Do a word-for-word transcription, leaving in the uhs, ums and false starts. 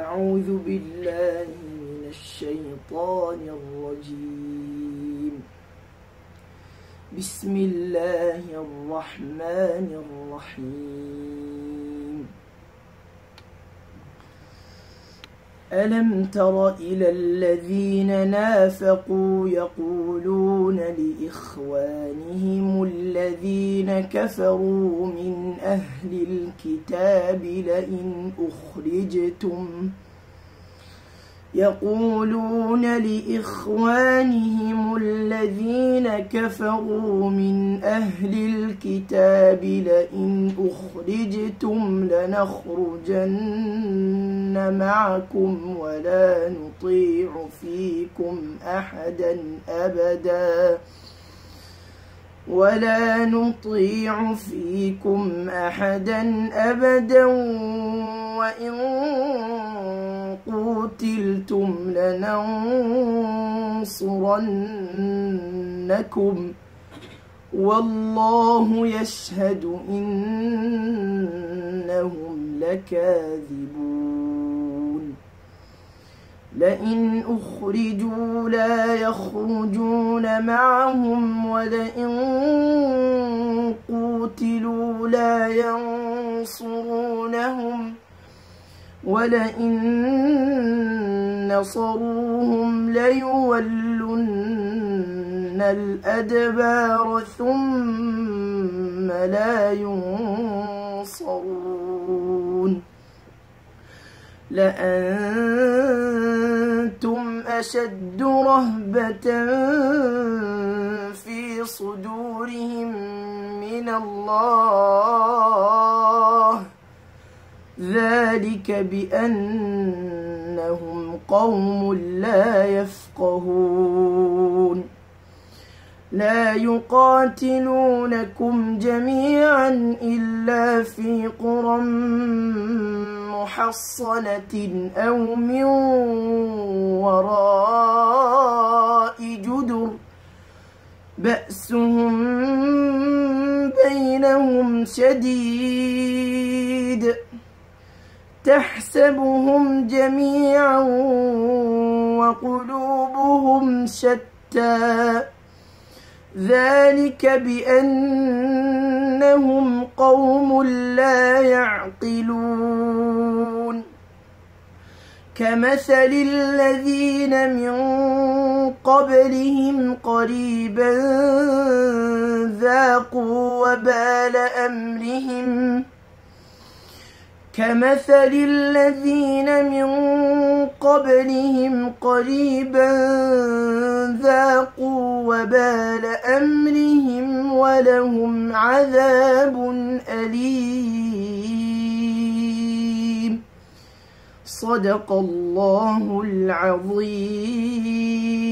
أعوذ بالله من الشيطان الرجيم. بسم الله الرحمن الرحيم. ألم تر إلى الذين نافقوا يقولون لإخوانهم الذين كفروا من أهل الكتاب لئن أخرجتم يقولون لإخوانهم الذين كفروا من أهل الكتاب لئن أخرجتم لنخرجن معكم ولا نطيع فيكم أحدا أبدا ولا نطيع فيكم أحدا أبدا وإن قتلتم لننصرنكم والله يشهد إنهم لكاذبون. لئن أخرجوا لا يخرجون معهم ولئن قتلوا لا ينصرونهم ولئن نصروهم ليولن الأدبار ثم لا ينصرون. لأنتم أشد رهبة في صدورهم من الله ذلك بأنهم قوم لا يفقهون. لا يقاتلونكم جميعا إلا في قرى محصنة أو من وراء جدر بأسهم بينهم شديد تحسبهم جميعا وقلوبهم شتى ذلك بأنهم قوم لا يعقلون. كمثل الذين من قبلهم قريبا ذاقوا وبال أمرهم كمثل الذين من قبلهم قريبا ذاقوا وبال أمرهم ولهم عذاب أليم. صدق الله العظيم.